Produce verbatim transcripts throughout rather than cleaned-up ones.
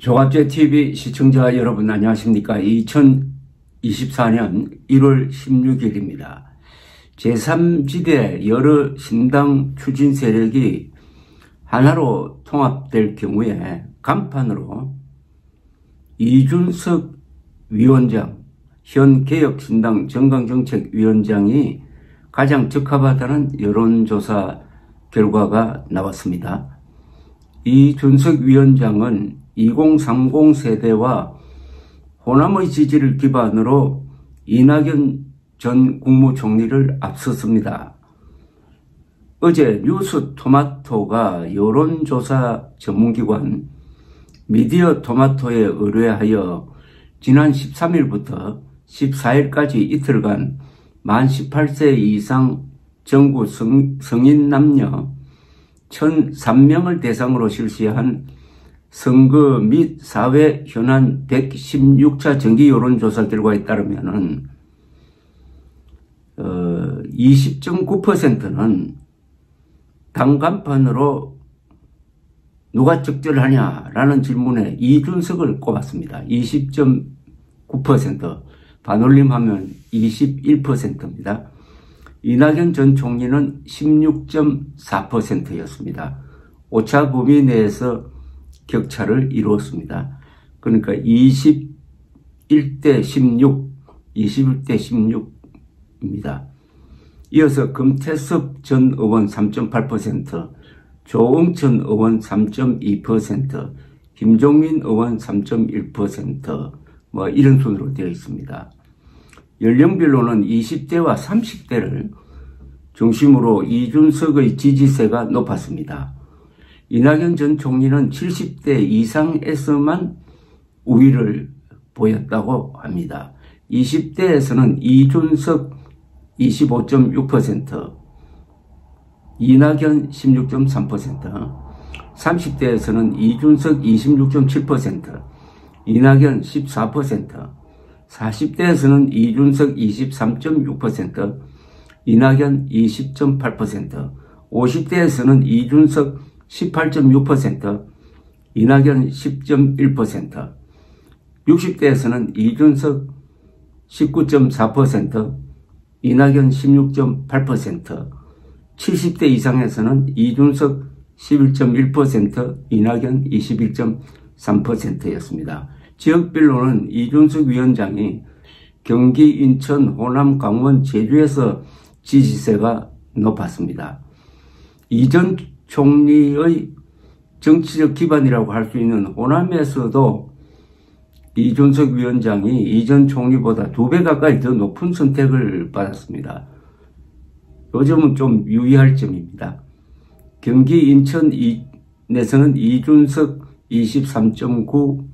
조갑제티비 시청자 여러분 안녕하십니까. 이천이십사년 일월 십육일입니다. 제삼지대 여러 신당 추진 세력이 하나로 통합될 경우에 간판으로 이준석 위원장, 현 개혁신당 정강정책위원장이 가장 적합하다는 여론조사 결과가 나왔습니다. 이준석 위원장은 이공삼공 세대와 호남의 지지를 기반으로 이낙연 전 국무총리를 앞섰습니다. 어제 뉴스토마토가 여론조사 전문기관 미디어 토마토에 의뢰하여 지난 십삼일부터 십사일까지 이틀간 만 십팔세 이상 전국 성, 성인 남녀 천삼명을 대상으로 실시한 선거 및 사회 현안 백십육차 정기 여론조사 결과에 따르면은 어, 이십 점 구 퍼센트는 당 간판으로 누가 적절하냐라는 질문에 이준석을 꼽았습니다. 이십 점 구 퍼센트, 반올림하면 이십일 퍼센트입니다. 이낙연 전 총리는 십육 점 사 퍼센트였습니다. 오차 범위 내에서 격차를 이루었습니다. 그러니까 이십일대 십육, 이십일대 십육입니다. 이어서 금태섭 전 의원 삼 점 팔 퍼센트, 조응천 의원 삼 점 이 퍼센트, 김종민 의원 삼 점 일 퍼센트, 뭐 이런 순으로 되어 있습니다. 연령별로는 이십대와 삼십대를 중심으로 이준석의 지지세가 높았습니다. 이낙연 전 총리는 칠십대 이상에서만 우위를 보였다고 합니다. 이십대에서는 이준석 이십오 점 육 퍼센트, 이낙연 십육 점 삼 퍼센트, 삼십대에서는 이준석 이십육 점 칠 퍼센트, 이낙연 십사 퍼센트, 사십대에서는 이준석 이십삼 점 육 퍼센트, 이낙연 이십 점 팔 퍼센트, 오십대에서는 이준석 십팔 점 육 퍼센트, 이낙연 십 점 일 퍼센트, 육십대에서는 이준석 십구 점 사 퍼센트, 이낙연 십육 점 팔 퍼센트, 칠십대 이상에서는 이준석 십일 점 일 퍼센트, 이낙연 이십일 점 삼 퍼센트였습니다. 지역별로는 이준석 위원장이 경기, 인천, 호남, 강원, 제주에서 지지세가 높았습니다. 이전 총리의 정치적 기반이라고 할 수 있는 호남에서도 이준석 위원장이 이전 총리보다 두 배 가까이 더 높은 선택을 받았습니다. 이 점은 좀 유의할 점입니다. 경기, 인천에서는 이준석 이십삼 점 구,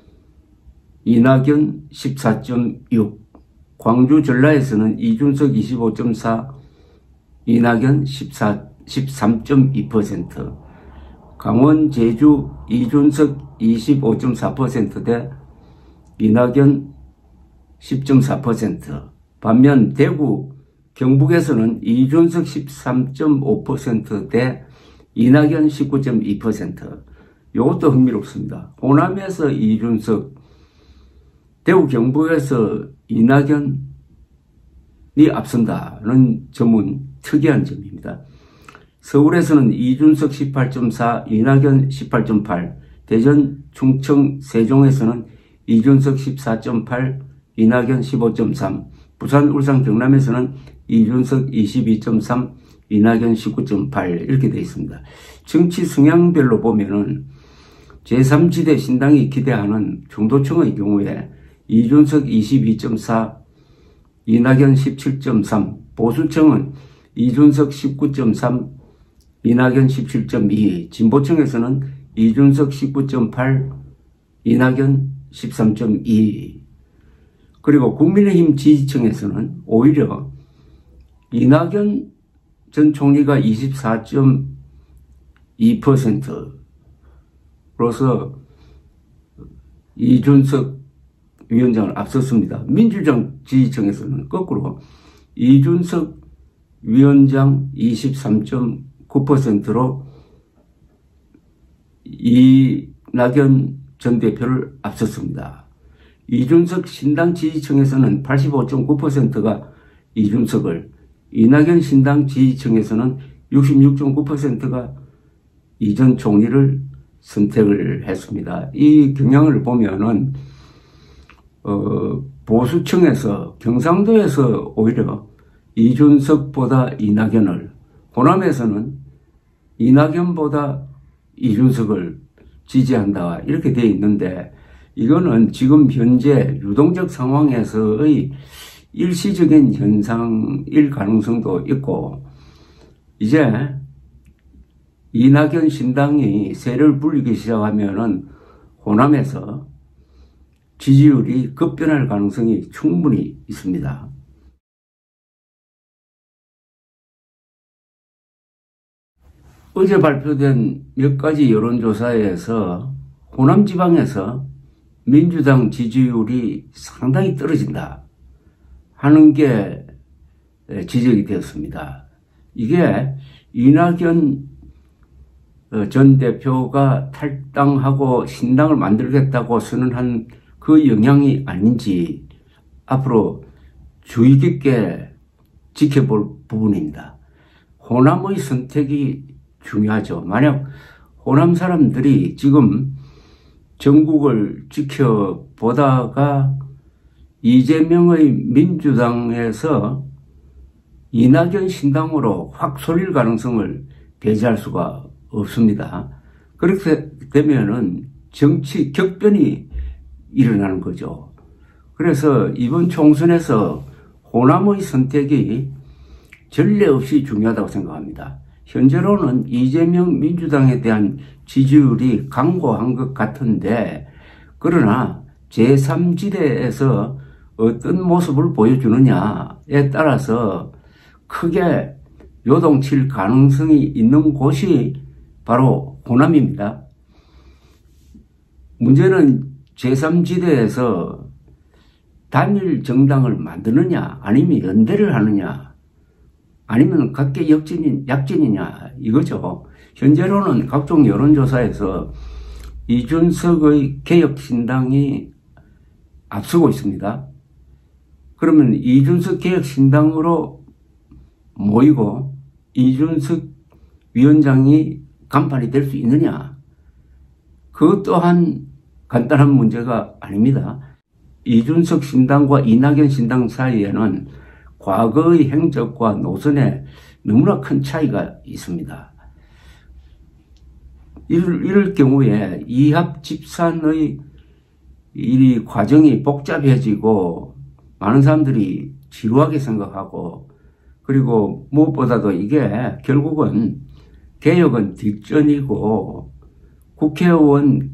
이낙연 십사 점 육, 광주, 전라에서는 이준석 이십오 점 사, 이낙연 십삼 점 이 퍼센트, 강원, 제주 이준석 이십오 점 사 퍼센트 대 이낙연 십 점 사 퍼센트, 반면 대구, 경북에서는 이준석 십삼 점 오 퍼센트 대 이낙연 십구 점 이 퍼센트. 이것도 흥미롭습니다. 호남에서 이준석, 대구, 경북에서 이낙연이 앞선다는 점은 특이한 점입니다. 서울에서는 이준석 십팔 점 사, 이낙연 십팔 점 팔, 대전, 충청, 세종에서는 이준석 십사 점 팔, 이낙연 십오 점 삼, 부산, 울산, 경남에서는 이준석 이십이 점 삼, 이낙연 십구 점 팔 이렇게 되어 있습니다. 정치 성향별로 보면은 제삼지대 신당이 기대하는 중도층의 경우에 이준석 이십이 점 사, 이낙연 십칠 점 삼, 보수층은 이준석 십구 점 삼, 이낙연 십칠 점 이, 진보층에서는 이준석 십구 점 팔, 이낙연 십삼 점 이, 그리고 국민의힘 지지층에서는 오히려 이낙연 전 총리가 이십사 점 이 퍼센트로서 이준석 위원장을 앞섰습니다. 민주당 지지층에서는 거꾸로 이준석 위원장 이십삼 점 구 퍼센트로 이낙연 전 대표를 앞섰습니다. 이준석 신당 지지층에서는 팔십오 점 구 퍼센트가 이준석을, 이낙연 신당 지지층에서는 육십육 점 구 퍼센트가 이 전 총리를 선택을 했습니다. 이 경향을 보면은 어, 보수층에서 경상도에서 오히려 이준석보다 이낙연을, 호남에서는 이낙연보다 이준석을 지지한다 이렇게 되어 있는데, 이거는 지금 현재 유동적 상황에서의 일시적인 현상일 가능성도 있고, 이제 이낙연 신당이 세를 불리기 시작하면은 호남에서 지지율이 급변할 가능성이 충분히 있습니다. 어제 발표된 몇 가지 여론조사에서 호남 지방에서 민주당 지지율이 상당히 떨어진다 하는 게 지적이 되었습니다. 이게 이낙연 전 대표가 탈당하고 신당을 만들겠다고 선언한 그 영향이 아닌지 앞으로 주의 깊게 지켜볼 부분입니다. 호남의 선택이 중요하죠. 만약 호남 사람들이 지금 전국을 지켜보다가 이재명의 민주당에서 이낙연 신당으로 확 쏠릴 가능성을 배제할 수가 없습니다. 그렇게 되면은 정치 격변이 일어나는 거죠. 그래서 이번 총선에서 호남의 선택이 전례 없이 중요하다고 생각합니다. 현재로는 이재명 민주당에 대한 지지율이 강고한 것 같은데, 그러나 제삼 지대에서 어떤 모습을 보여주느냐에 따라서 크게 요동칠 가능성이 있는 곳이 바로 호남입니다. 문제는 제삼 지대에서 단일 정당을 만드느냐, 아니면 연대를 하느냐, 아니면 각계 역진인, 약진이냐, 이거죠. 현재로는 각종 여론조사에서 이준석의 개혁신당이 앞서고 있습니다. 그러면 이준석 개혁신당으로 모이고 이준석 위원장이 간판이 될 수 있느냐? 그것 또한 간단한 문제가 아닙니다. 이준석 신당과 이낙연 신당 사이에는 과거의 행적과 노선에 너무나 큰 차이가 있습니다. 이럴, 이럴 경우에 이합 집산의 이 과정이 복잡해지고 많은 사람들이 지루하게 생각하고, 그리고 무엇보다도 이게 결국은 개혁은 뒷전이고 국회의원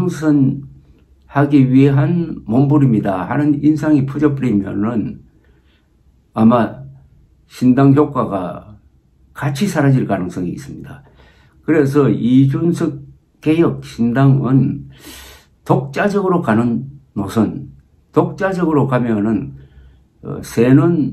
당선하기 위한 몸부림이다 하는 인상이 퍼져버리면은 아마 신당 효과가 같이 사라질 가능성이 있습니다. 그래서 이준석 개혁 신당은 독자적으로 가는 노선, 독자적으로 가면은 어, 새는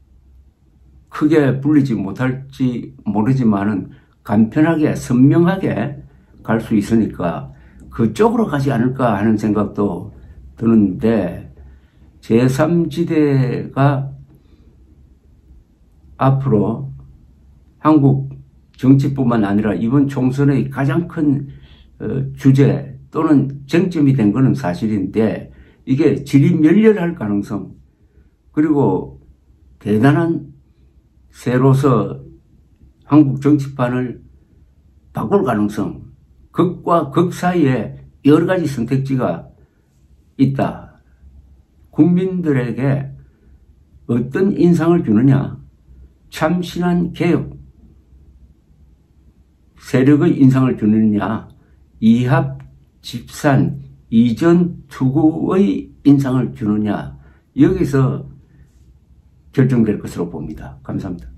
크게 불리지 못할지 모르지만은 간편하게 선명하게 갈 수 있으니까 그쪽으로 가지 않을까 하는 생각도 드는데, 제삼 지대가 앞으로 한국 정치뿐만 아니라 이번 총선의 가장 큰 주제 또는 쟁점이 된 것은 사실인데, 이게 질의멸렬할 가능성, 그리고 대단한 새로서 한국 정치판을 바꿀 가능성, 극과 극 사이에 여러 가지 선택지가 있다. 국민들에게 어떤 인상을 주느냐, 참신한 개혁 세력의 인상을 주느냐, 이합 집산 이전 투구의 인상을 주느냐, 여기서 결정될 것으로 봅니다. 감사합니다.